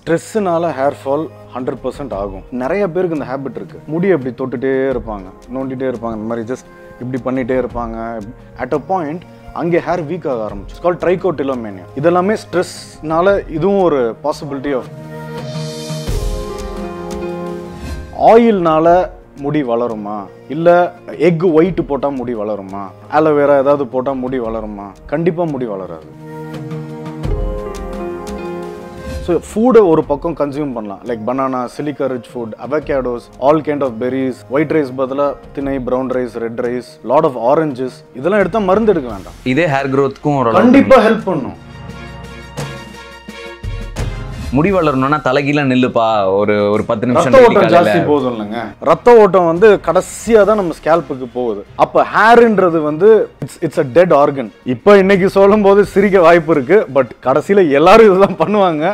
ஸ்ட்ரெஸ்ஸுனால hair fall 100% ஆகும். நிறைய பேருக்கு இந்த ஹேபிட் இருக்குது. முடி அப்படி தொட்டுகிட்டே இருப்பாங்க, நோண்டிகிட்டே இருப்பாங்க, இந்த மாதிரி ஜஸ்ட் இப்படி பண்ணிகிட்டே இருப்பாங்க. அட் அ பாயிண்ட் அங்கே ஹேர் வீக் ஆக ஆரம்பிச்சு. கால் ட்ரைகோட்டிலோமேனியா. இதெல்லாமே ஸ்ட்ரெஸ்னால இதுவும் ஒரு பாசிபிலிட்டி ஆஃப். ஆயில்னால முடி வளருமா, இல்லை எக் ஒயிட் போட்டால் முடி வளருமா, ஆலோவேரா ஏதாவது போட்டால் முடி வளருமா? கண்டிப்பாக முடி வளராது. ஸோ ஃபுட்டை ஒரு பக்கம் கன்சியூம் பண்ணலாம், like banana, silica rich food, avocados, all kind of berries, white rice பதிலாக திணை, brown rice, red rice, lot of oranges, இதெல்லாம் எடுத்தால் மருந்து எடுக்க வேண்டாம். இதே ஹேர் க்ரோத்துக்கும் கண்டிப்பாக ஹெல்ப் பண்ணும். முடி வளரணும்னா தலைகீழ நில்லுப்பா ஒரு 10 நிமிஷம். ரத்த ஓட்டம் ஜாஸ்தி போதும் இல்லைங்க. ரத்த ஓட்டம் வந்து கடைசியா தான் நம்ம ஸ்கேல்புக்கு போகுது. அப்ப ஹேர்ன்றது வந்து இட்ஸ் அ டெட் ஆர்கன். இப்போ இன்னைக்கு சொல்லும் போது சிரிக்க வாய்ப்பு இருக்கு, பட் கடைசியில எல்லாரும் இதுதான் பண்ணுவாங்க.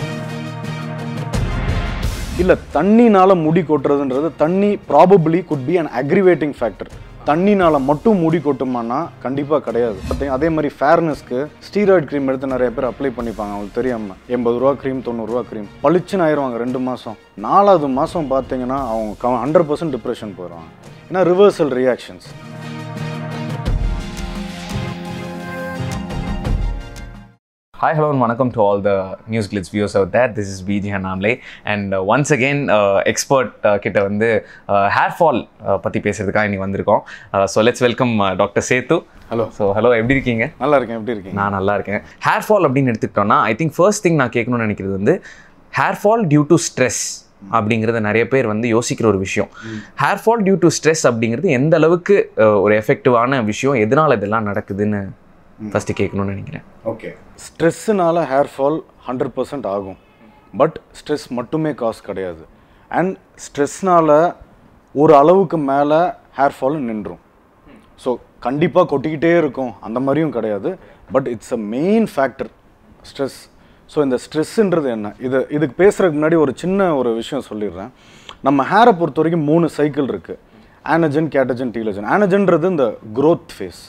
இல்ல தண்ணினால முடி கொட்டுறதுன்றது, தண்ணி probably could be an aggravating factor. தண்ணினால மட்டும் முடி கொட்டுமானா கண்டிப்பாக கிடையாது. அதே மாதிரி ஃபேர்னஸ்க்கு ஸ்டீராய்டு க்ரீம் எடுத்து நிறைய பேர் அப்ளை பண்ணிப்பாங்க, அவங்களுக்கு தெரியாமல். 80 ரூபா க்ரீம், 90 ரூபா க்ரீம், பளிச்சுன்னு ஆயிடுவாங்க 2 மாதம். 4வது மாதம் பார்த்தீங்கன்னா அவங்க 100% டிப்ரெஷன் போயிடுவாங்க. ஏன்னா reversal reactions. Hi, hello and welcome to all the NewsGlitz viewers out there. This is BG Annamalai and once again expert கிட்ட வந்து hair fall பற்றி பேசுறதுக்காக இன்னைக்கு வந்திருக்கோம். So let's welcome Dr. Sethu. Hello. Hello, எப்படி இருக்கீங்க? நல்லா இருக்கேன். எப்படி இருக்கீங்க? நான் நல்லா இருக்கேன். ஹேர் ஃபால் அப்படின்னு எடுத்துக்கிட்டோம்னா ஐ திங்க் ஃபர்ஸ்ட் திங் நான் கேட்கணும்னு நினைக்கிறது வந்து hair fall due to stress அப்படிங்கிறத நிறைய பேர் வந்து யோசிக்கிற ஒரு விஷயம். Hair fall due to stress அப்படிங்கிறது எந்த அளவுக்கு ஒரு எஃபெக்டிவான விஷயம், எதனால இதெல்லாம் நடக்குதுன்னு ஃபர்ஸ்ட் கேட்கணும்னு நினைக்கிறேன். ஓகே, ஸ்ட்ரெஸ்ஸுனால ஹேர் ஃபால் 100% ஆகும். பட் ஸ்ட்ரெஸ் மட்டுமே காஸ் கிடையாது. அண்ட் ஸ்ட்ரெஸ்னால் ஒரு அளவுக்கு மேலே ஹேர் ஃபால் நின்றும். ஸோ கண்டிப்பாக கொட்டிக்கிட்டே இருக்கும் அந்த மாதிரியும் கிடையாது. But it's a main factor stress. So இந்த ஸ்ட்ரெஸ்ஸுன்றது என்ன, இதுக்கு பேசுகிறதுக்கு முன்னாடி ஒரு சின்ன ஒரு விஷயம் சொல்லிடுறேன். நம்ம ஹேரை பொறுத்த வரைக்கும் 3 சைக்கிள் இருக்குது: ஆனஜன், கேட்டஜன், டீலஜன். ஆனஜன்றது இந்த க்ரோத் ஃபேஸ்.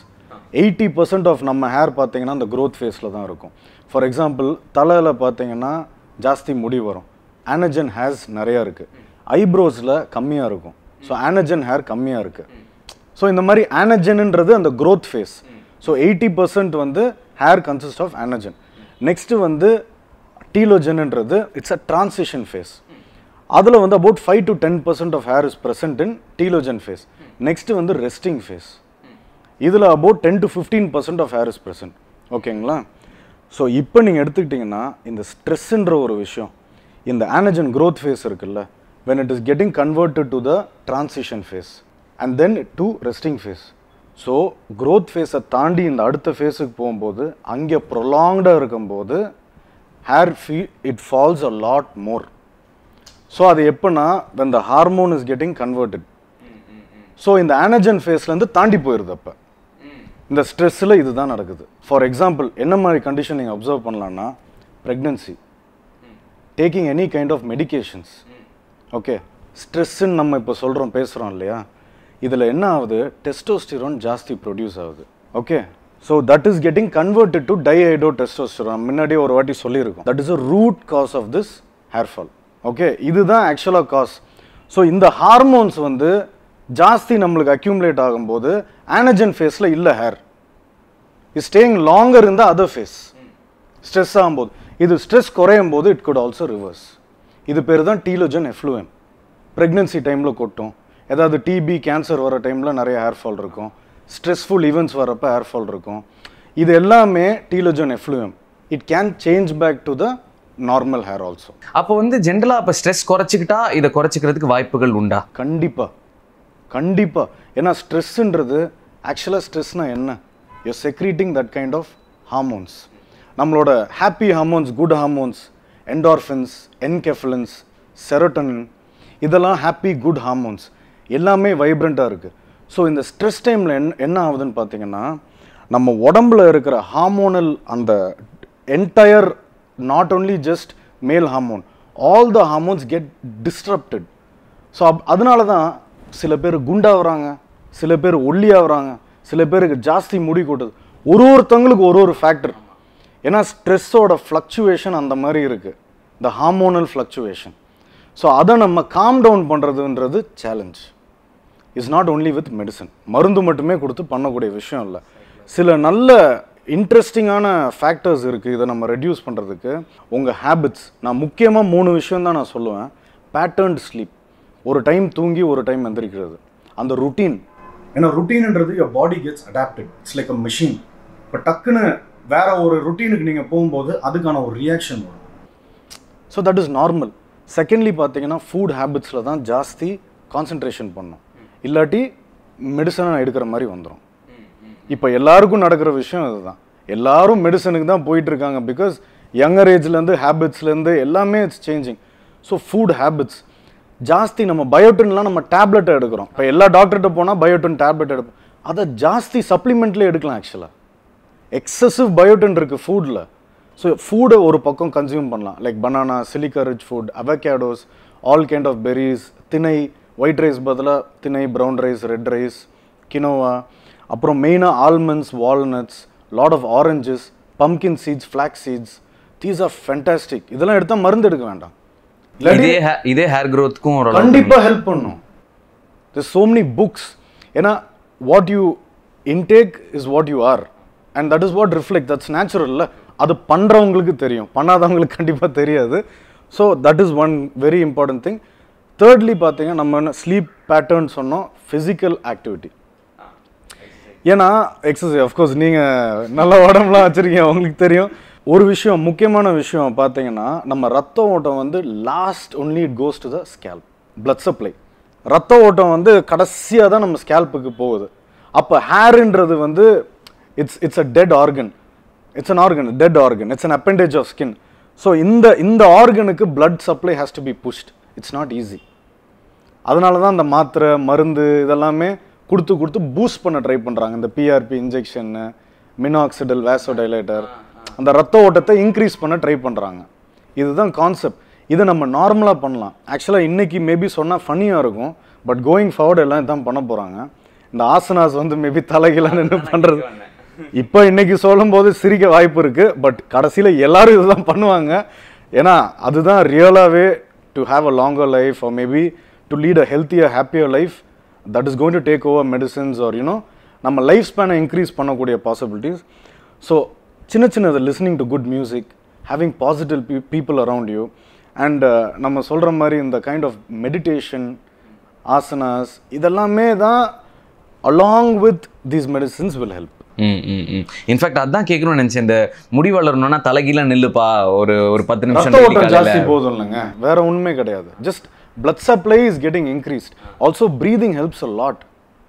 80% ஆஃப் நம்ம ஹேர் பார்த்தீங்கன்னா இந்த க்ரோத் ஃபேஸில் தான் இருக்கும். ஃபார் எக்ஸாம்பிள், தலையில் பார்த்தீங்கன்னா ஜாஸ்தி முடி வரும், ஆனஜன் ஹேர்ஸ் நிறையா இருக்குது. ஐப்ரோஸில் கம்மியாக இருக்கும், ஸோ ஆனஜன் ஹேர் கம்மியாக இருக்குது. ஸோ இந்த மாதிரி ஆனஜன்ன்றது அந்த க்ரோத் ஃபேஸ். ஸோ 80% வந்து hair consist of anagen. Next வந்து டீலோஜன்ன்றது இட்ஸ் அ ட்ரான்சிஷன் ஃபேஸ். அதில் வந்து about 5 to 10% of hair is present in telogen phase. Next வந்து ரெஸ்டிங் ஃபேஸ். இதில் about 10 to 15% of hair is present. ஓகேங்களா? ஸோ இப்போ நீங்கள் எடுத்துக்கிட்டிங்கன்னா இந்த ஸ்ட்ரெஸ்ஸுன்ற ஒரு விஷயம், இந்த ஆனஜன் க்ரோத் ஃபேஸ் இருக்குல்ல, when it is getting converted to the transition phase and then to resting phase. So growth ஃபேஸை தாண்டி இந்த அடுத்த ஃபேஸுக்கு போகும்போது அங்கே ப்ரொலாங்டாக இருக்கும்போது hair it falls a lot more. So அது எப்போனா when the hormone is getting converted. So இந்த ஆனஜன் ஃபேஸ்லேருந்து தாண்டி போயிடுது. அப்போ இந்த ஸ்ட்ரெஸ்ஸில் இதுதான் நடக்குது. ஃபார் எக்ஸாம்பிள், என்ன மாதிரி கண்டிஷன் நீங்கள் அப்சர்வ் பண்ணலான்னா, pregnancy, taking any kind of medications. Okay, ஸ்ட்ரெஸ்ஸுன்னு நம்ம இப்போ சொல்கிறோம், பேசுகிறோம் இல்லையா, இதில் என்ன ஆகுது, டெஸ்டோஸ்டிரோன் ஜாஸ்தி ப்ரொடியூஸ் ஆகுது. Okay, so that is getting converted to dihydrotestosterone. முன்னாடியே ஒரு வாட்டி சொல்லியிருக்கோம். That is a root cause of this hair fall. Okay, இதுதான் ஆக்சுவலாக காஸ். ஸோ இந்த ஹார்மோன்ஸ் வந்து ஜாஸ்தி நம்மளுக்கு அக்யூமுலேட் ஆகும்போது ஆனஜன் ஃபேஸில் இல்லை, hair is staying longer in the other phase. Stress ஆகும்போது, இது ஸ்ட்ரெஸ் குறையும் போது இட் குட் ஆல்சோ ரிவர்ஸ். இது பேர் தான் டீலோஜன் எஃப்ளூயம். ப்ரெக்னென்சி டைமில் கொட்டும், ஏதாவது டிபி, கேன்சர் வர டைமில் நிறைய ஹேர் ஃபால் இருக்கும், ஸ்ட்ரெஸ்ஃபுல் ஈவெண்ட்ஸ் வரப்போ ஹேர் ஃபால் இருக்கும். இது எல்லாமே telogen effluvium. It can change back to the normal hair also. அப்போ வந்து ஜென்ரலாக இப்போ ஸ்ட்ரெஸ் குறைச்சிக்கிட்டா இதை குறைச்சிக்கிறதுக்கு வாய்ப்புகள் உண்டா? கண்டிப்பாக, கண்டிப்பாக. ஏன்னா ஸ்ட்ரெஸ்ஸுன்றது ஆக்சுவலாக ஸ்ட்ரெஸ்னால் என்ன, you secreting that kind of hormones. நம்மளோட happy hormones, good hormones, endorphins, enkephalins, serotonin, இதெல்லாம் ஹாப்பி குட் ஹார்மோன்ஸ், எல்லாமே வைப்ரண்ட்டாக இருக்குது. ஸோ இந்த ஸ்ட்ரெஸ் டைமில் என்ன ஆகுதுன்னு பார்த்தீங்கன்னா, நம்ம உடம்புல இருக்கிற ஹார்மோனல் அந்த entire, not only just male hormone, all the hormones get disturbed. So அதனால தான் சில பேர் குண்டாகிறாங்க, சில பேர் ஒல்லியாகிறாங்க, சில பேருக்கு ஜாஸ்தி முடி கொட்டுது. ஒருத்தவங்களுக்கு ஒரு ஃபேக்டர். ஏன்னா ஸ்ட்ரெஸ்ஸோட ஃப்ளக்சுவேஷன் அந்த மாதிரி இருக்குது. the hormonal fluctuation. ஸோ அதை நம்ம காம் டவுன் பண்ணுறதுன்றது challenge. Is not only with medicine. மருந்து மட்டுமே கொடுத்து பண்ணக்கூடிய விஷயம் இல்லை. சில நல்ல இன்ட்ரெஸ்டிங்கான ஃபேக்டர்ஸ் இருக்குது இதை நம்ம ரெடியூஸ் பண்ணுறதுக்கு. உங்கள் ஹேபிட்ஸ், நான் முக்கியமாக 3 விஷயம் தான் நான் சொல்லுவேன். பேட்டர்ன்டு ஸ்லீப், ஒரு டைம் தூங்கி ஒரு டைம் எந்திரிக்கிறது, அந்த ருட்டீன். ஏன்னா ருட்டீன்ன்றது your body gets adapted. It's like a machine. இப்போ டக்குன்னு வேற ஒரு ருட்டீனுக்கு நீங்கள் போகும்போது அதுக்கான ஒரு ரியாக்ஷன் வரும். So that is normal. Secondly பார்த்தீங்கன்னா ஃபுட் ஹேபிட்ஸில் தான் ஜாஸ்தி கான்சன்ட்ரேஷன் பண்ணணும், இல்லாட்டி மெடிசனை எடுக்கிற மாதிரி வந்துடும். இப்போ எல்லாருக்கும் நடக்கிற விஷயம் இதுதான். எல்லாரும் மெடிசனுக்கு தான் போயிட்டுருக்காங்க. பிகாஸ் யங்கர் ஏஜ்லேருந்து ஹேபிட்ஸ்லேருந்து எல்லாமே it's changing. So food habits ஜாஸ்தி. நம்ம பயோட்டின்லாம் நம்ம டேப்லெட்டை எடுக்கிறோம். இப்போ எல்லா டாக்டர்கிட்ட போனால் பயோட்டின் டேப்லெட் எடுப்போம். அதை ஜாஸ்தி சப்ளிமெண்ட்லேயே எடுக்கலாம். ஆக்சுவலாக எக்ஸசிவ் பயோட்டின் இருக்குது ஃபுட்டில். ஸோ ஃபுட்டை ஒரு பக்கம் கன்சியூம் பண்ணலாம். Like banana, silica rich food, avocados, all kind of berries, திணை, ஒயிட் ரைஸ் பதிலாக திணை, brown rice, red rice, quinoa, அப்புறம் மெயினாக almonds, walnuts, lot of oranges, pumpkin seeds, flax seeds. These are fantastic. இதெல்லாம் எடுத்தால் மருந்து எடுக்க வேண்டாம். இதே ஹேர் க்ரோத்துக்கும் கண்டிப்பாக ஹெல்ப் பண்ணும். there's so many books. ஏன்னா what you intake is what you are and that is what reflect. That's natural. இல்லை, அது பண்ணுறவங்களுக்கு தெரியும், பண்ணாதவங்களுக்கு கண்டிப்பாக தெரியாது. So that is one very important thing. Thirdly பார்த்தீங்கன்னா நம்ம என்ன ஸ்லீப் பேட்டர்ன் சொன்னோம், ஃபிசிக்கல் ஆக்டிவிட்டி. ஏன்னா எக்ஸசைஸ் அஃப்கோர்ஸ் நீங்கள் நல்ல உடம்புலாம் வச்சுருக்கீங்க, உங்களுக்கு தெரியும். ஒரு விஷயம், முக்கியமான விஷயம் பார்த்தீங்கன்னா, நம்ம ரத்த ஓட்டம் வந்து last only it goes to the scalp, blood supply. ரத்த ஓட்டம் வந்து கடைசியாக தான் நம்ம ஸ்கேல்ப்புக்கு போகுது. அப்போ ஹேருன்றது வந்து it's a dead organ. It's an organ, dead organ. It's an appendage of skin. So இந்த ஆர்கனுக்கு blood supply has to be pushed. It's not easy. அதனால தான் அந்த மாத்திரை, மருந்து இதெல்லாமே கொடுத்து பூஸ்ட் பண்ண ட்ரை பண்ணுறாங்க. இந்த பிஆர்பி இன்ஜெக்ஷன்னு, மினாக்சிடல் வேசோடைலேட்டர், அந்த ரத்த ஓட்டத்தை இன்க்ரீஸ் பண்ண ட்ரை பண்ணுறாங்க. இதுதான் கான்செப்ட். இதை நம்ம நார்மலாக பண்ணலாம். ஆக்சுவலாக இன்றைக்கி மேபி சொன்னால் ஃபன்னியாக இருக்கும், பட் கோயிங் ஃபார்வர்டு எல்லாம் இதான் பண்ண போகிறாங்க. இந்த ஆசனாஸ் வந்து மேபி தலைகீழாக நின்று பண்ணுறது இப்போ இன்றைக்கி சொல்லும் போது சிரிக்க வாய்ப்பு இருக்குது, பட் கடைசியில் எல்லோரும் இதுதான் பண்ணுவாங்க. ஏன்னா அதுதான் ரியலாகவே to have a longer life or maybe to lead a healthier happier life. That is going to take over medicines or you know நம்ம லைஃப் ஸ்பேனை இன்க்ரீஸ் பண்ணக்கூடிய பாசிபிலிட்டிஸ். ஸோ சின்னது listening to good music, having positive people around you, and நம்ம சொல்கிற மாதிரி இந்த kind of meditation, asanas, இதெல்லாமே தான் along with these medicines will help. In fact அதான் கேட்கணும்னு நினைச்சேன். இந்த முடி வளரணும்னா தலைகீழ நில்லுப்பா ஒரு 10 நிமிஷம் ஜாஸ்தி போதும் இல்லைங்க, வேற ஒண்ணுமே கிடையாது. Just blood supply is getting increased. Also breathing helps a lot.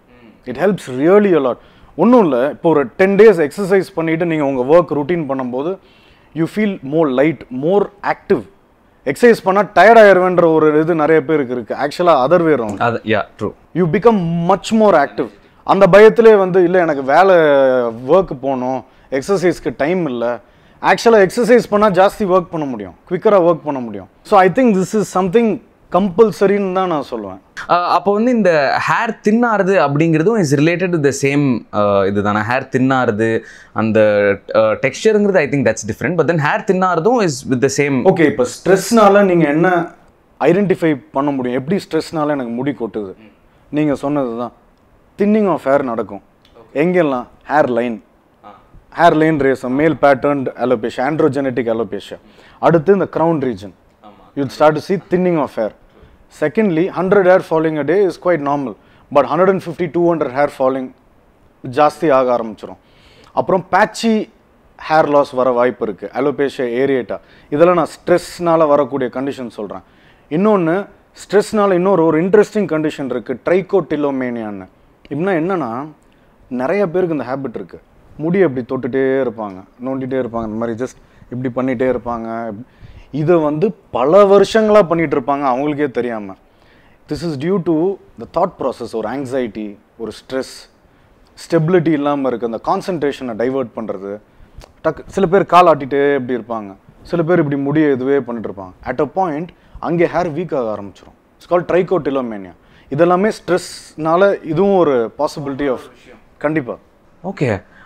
It helps really a lot. ஒன்றும் இல்லை, இப்போ ஒரு 10 days எக்ஸசைஸ் பண்ணிவிட்டு நீங்கள் உங்கள் ஒர்க் ருட்டீன் பண்ணும்போது you feel more light, more active. Exercise பண்ணால் டயர்ட் ஆயிடுவேன்ற ஒரு இது நிறைய பேருக்கு இருக்குது. ஆக்சுவலாக other way round. True. You become much more active. அந்த பயத்திலே வந்து இல்லை எனக்கு வேலை ஒர்க் போகணும், எக்ஸசைஸ்க்கு டைம் இல்லை. ஆக்சுவலாக எக்ஸசைஸ் பண்ணால் ஜாஸ்தி ஒர்க் பண்ண முடியும், குவிக்கராக ஒர்க் பண்ண முடியும். So I think this is something கம்பல்சரின்னு தான் நான் சொல்லுவேன். அப்போ வந்து இந்த ஹேர் தின்னாருது அப்படிங்கிறதும் is related to the same இதுதானே? ஹேர் தின்னாருது அந்த டெக்ஸ்சருங்கிறது I think that's different, but then hair தின்னாருதும் is with the same. Okay, இப்போ ஸ்ட்ரெஸ்னால நீங்கள் என்ன ஐடென்டிஃபை பண்ண முடியும்? எப்படி ஸ்ட்ரெஸ்னால எனக்கு முடி கொட்டுது? நீங்கள் சொன்னது தான், தின்னிங் ஆஃப் ஹேர் நடக்கும். எங்கெல்லாம்? ஹேர் லைன் ரேசம், மேல் பேட்டர்ன்ட் அலோபேஷியா, ஆண்ட்ரோஜெனட்டிக் அலோபேஷியா. அடுத்து இந்த crown region, you'll start to see thinning of hair. Secondly, 100 hair falling a day is quite normal, but 150-200 hair falling ஜாஸ்தி ஆக ஆரம்பிச்சிடும். அப்புறம் பேட்சி ஹேர் லாஸ் வர வாய்ப்பு இருக்குது, அலோபேஷியா ஏரியேட்டா. இதெல்லாம் நான் ஸ்ட்ரெஸ்னால வரக்கூடிய கண்டிஷன் சொல்கிறேன். இன்னொன்று ஸ்ட்ரெஸ்னால ஒரு இன்ட்ரெஸ்டிங் கண்டிஷன் இருக்குது, ட்ரைகோட்டிலோமேனியான்னு. இப்படின்னா என்னென்னா, நிறைய பேருக்கு இந்த ஹேபிட் இருக்குது. முடி அப்படி தொட்டுகிட்டே இருப்பாங்க, நோண்டிகிட்டே இருப்பாங்க, இந்த மாதிரி ஜஸ்ட் இப்படி பண்ணிகிட்டே இருப்பாங்க. இதை வந்து பல வருஷங்களாக பண்ணிகிட்டு இருப்பாங்க அவங்களுக்கே தெரியாமல். This is due to the thought process. ஒரு ஆங்ஸைட்டி, ஒரு ஸ்ட்ரெஸ், ஸ்டெபிலிட்டி இல்லாமல் இருக்குது. அந்த கான்சன்ட்ரேஷனை டைவெர்ட் பண்ணுறது. சில பேர் கால் ஆட்டிகிட்டே இப்படி இருப்பாங்க, சில பேர் இப்படி முடிய இதுவே பண்ணிட்டு இருப்பாங்க. அட் அ பாயிண்ட் அங்கே ஹேர் வீக் ஆக ஆரம்பிச்சிடும். It's call trichotillomania. இதெல்லாமே ஸ்ட்ரெஸ்னால இதுவும் ஒரு பாசிபிலிட்டி ஆஃப். கண்டிப்பாக. ஓகே,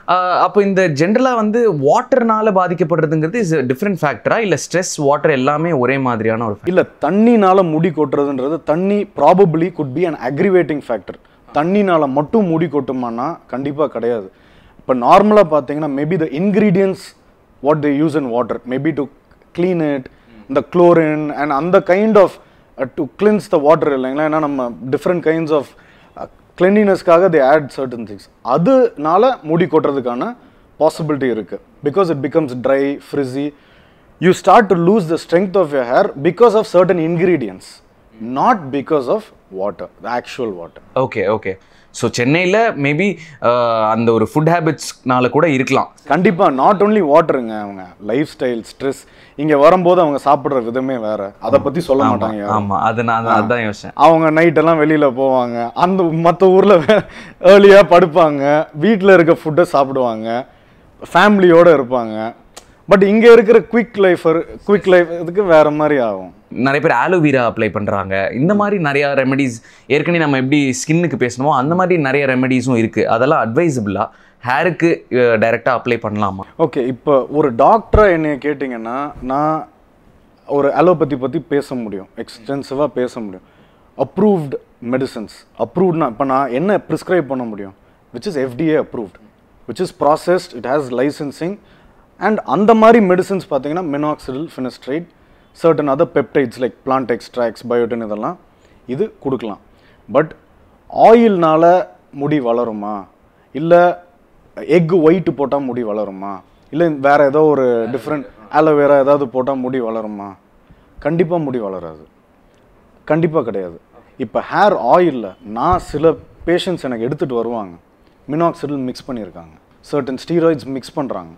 அப்போ இந்த ஜென்ரலாக வந்து வாட்டர்னால பாதிக்கப்படுறதுங்கிறது இஸ் டிஃப்ரெண்ட் ஃபேக்டரா இல்லை ஸ்ட்ரெஸ் வாட்டர் எல்லாமே ஒரே மாதிரியான ஒரு இல்லை தண்ணினால முடி கொட்டுறதுன்றது தண்ணி probably could be an aggravating factor. தண்ணினால மட்டும் முடி கொட்டுமானா கண்டிப்பாக கிடையாது. இப்போ நார்மலாக பார்த்தீங்கன்னா maybe the ingredients what they use in water maybe to clean it இந்த குளோரின் அண்ட் அந்த kind of to cleanse the water இல்லைங்களா. ஏன்னா நம்ம டிஃப்ரெண்ட் கைண்ட்ஸ் ஆஃப் கிளென்லினஸ்க்காக தே ஆட் சர்டன் திங்ஸ். அதனால முடி கொட்டுறதுக்கான பாசிபிலிட்டி இருக்குது. Because it becomes dry frizzy you start to lose the strength of your hair because of certain ingredients not because of water the actual water. Okay okay. So சென்னையில் maybe அந்த ஒரு food ஹேபிட்ஸ்னால கூட இருக்கலாம். கண்டிப்பாக not only வாட்டருங்க, அவங்க life style stress இங்கே வரும்போது அவங்க சாப்பிட்ற விதமே வேற, அதை பற்றி சொல்ல மாட்டாங்க. ஆமாம், அது நான் அதான் யோசிச்சேன். அவங்க நைட்டெல்லாம் வெளியில் போவாங்க, அந்த மற்ற ஊரில் ஏர்லியாக படுப்பாங்க, வீட்டில் இருக்க ஃபுட்டை சாப்பிடுவாங்க, ஃபேமிலியோடு இருப்பாங்க. பட் இங்கே இருக்கிற குவிக் லைஃப் இதுக்கு வேறு மாதிரி ஆகும். நிறைய பேர் ஆலோவேரா அப்ளை பண்ணுறாங்க. இந்த மாதிரி நிறையா ரெமெடிஸ் ஏற்கனவே நம்ம எப்படி ஸ்கின்னுக்கு பேசணுமோ அந்த மாதிரி நிறைய ரெமெடிஸும் இருக்குது. அதெல்லாம் அட்வைசபிளாக ஹேருக்கு டைரெக்டாக அப்ளை பண்ணலாமா? ஓகே, இப்போ ஒரு டாக்டராக என்னை கேட்டிங்கன்னா நான் ஒரு அலோபதி பற்றி பேச முடியும், எக்ஸ்டென்சிவாக பேச முடியும். அப்ரூவ்டு மெடிசன்ஸ் அப்ரூவ்ட்னா இப்போ நான் என்ன ப்ரிஸ்கிரைப் பண்ண முடியும், which is FDA approved, which is processed, it has licensing. And அந்த மாதிரி மெடிசன்ஸ் பார்த்தீங்கன்னா minoxidil, finasteride, certain other peptides like plant extracts, biotin, இதெல்லாம் இது கொடுக்கலாம். பட் ஆயில்னால் முடி வளருமா, இல்லை எக் ஒயிட்டு போட்டால் முடி வளருமா, இல்லை வேறு ஏதோ ஒரு டிஃப்ரெண்ட் ஆலோவேரா ஏதாவது போட்டால் முடி வளருமா? கண்டிப்பாக முடி வளராது, கண்டிப்பாக கிடையாது. இப்போ ஹேர் ஆயிலில் நான் சில பேஷண்ட்ஸ் எனக்கு எடுத்துகிட்டு வருவாங்க, மினாக்சிடில் மிக்ஸ் பண்ணியிருக்காங்க, சர்டன் ஸ்டீராய்ட்ஸ் மிக்ஸ் பண்ணுறாங்க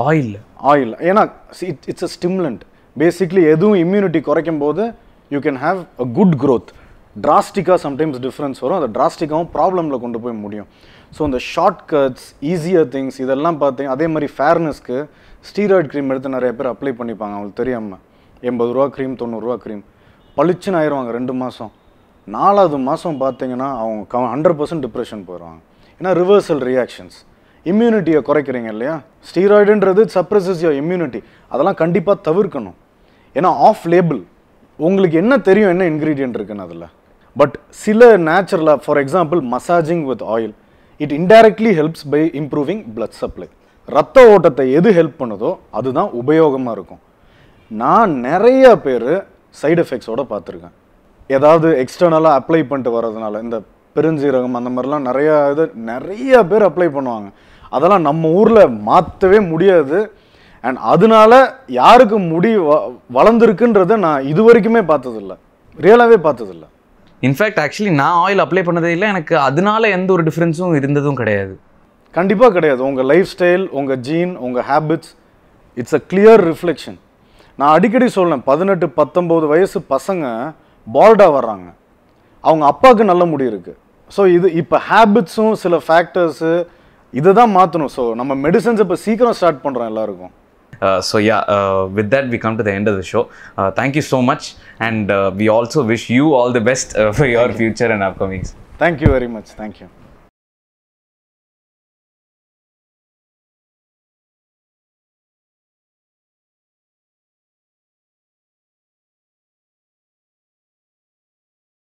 ஆயில். ஏன்னா இட்ஸ் அ ஸ்டிமுலண்ட். பேசிக்லி எதுவும் இம்யூனிட்டி குறைக்கும் போது you can have a good growth. டிராஸ்டிக்காக சம்டைம்ஸ் டிஃப்ரென்ஸ் வரும், அதை டிராஸ்டிக்காகவும் ப்ராப்ளமில் கொண்டு போய் முடியும். ஸோ இந்த ஷார்ட் கட்ஸ், ஈஸியர் திங்ஸ் இதெல்லாம் பார்த்தீங்க. அதே மாதிரி ஃபேர்னஸ்க்கு ஸ்டீராய்டு க்ரீம் எடுத்து நிறைய பேர் அப்ளை பண்ணிப்பாங்க, அவங்களுக்கு தெரியாமல். 80 ரூபா க்ரீம், 90 ரூபா க்ரீம், பளிச்சுன்னு ஆயிடுவாங்க 2 மாதம். 4வது மாதம் பார்த்தீங்கன்னா அவங்க 100% டிப்ரெஷன் போயிடுவாங்க. ஏன்னா ரிவர்சல் ரியாக்ஷன்ஸ், இம்யூனிட்டியை குறைக்கிறீங்க இல்லையா. ஸ்டீராய்டுன்றது சப்ரஸஸ் யுவர் இம்யூனிட்டி, அதெல்லாம் கண்டிப்பாக தவிர்க்கணும். ஏன்னா ஆஃப் லேபிள் உங்களுக்கு என்ன தெரியும் என்ன இன்க்ரீடியன்ட் இருக்குன்னு அதில். பட் சில நேச்சுரலாக, for example massaging with oil, it indirectly helps by improving blood supply. ரத்த ஓட்டத்தை எது ஹெல்ப் பண்ணுதோ அதுதான் உபயோகமாக இருக்கும். நான் நிறைய பேர் சைடு எஃபெக்ட்ஸோடு பார்த்துருக்கேன். ஏதாவது எக்ஸ்டர்னலாக அப்ளை பண்ணிட்டு வர்றதுனால, இந்த பெருஞ்சீரகம் அந்த மாதிரிலாம் நிறைய பேர் அப்ளை பண்ணுவாங்க. அதெல்லாம் நம்ம ஊரில் மாற்றவே முடியாது. அண்ட் அதனால யாருக்கு முடி வளர்ந்துருக்குன்றதை நான் இது வரைக்குமே பார்த்ததில்லை, ரியலாகவே பார்த்ததில்லை. இன்ஃபேக்ட் ஆக்சுவலி நான் ஆயில் அப்ளை பண்ணதே இல்லை, எனக்கு அதனால எந்த ஒரு டிஃப்ரென்ஸும் இருந்ததும் கிடையாது. கண்டிப்பாக கிடையாது. உங்கள் லைஃப் ஸ்டைல், உங்கள் ஜீன், உங்கள் habits, it's a clear reflection. நான் அடிக்கடி சொல்லேன், 18-19 வயசு பசங்க பால்டாக வர்றாங்க, அவங்க அப்பாவுக்கு நல்ல முடி இருக்குது. ஸோ இது இப்போ ஹேபிட்ஸும் சில ஃபேக்டர்ஸு இதை தான் மாற்றணும். ஸோ நம்ம மெடிசன்ஸ் இப்போ சீக்கிரம் ஸ்டார்ட் பண்ணுறோம் எல்லாருக்கும். So yeah, with that we come to the end of the show. Thank you so much, and we also wish you all the best for your future and upcomings. Thank you very much. Thank you.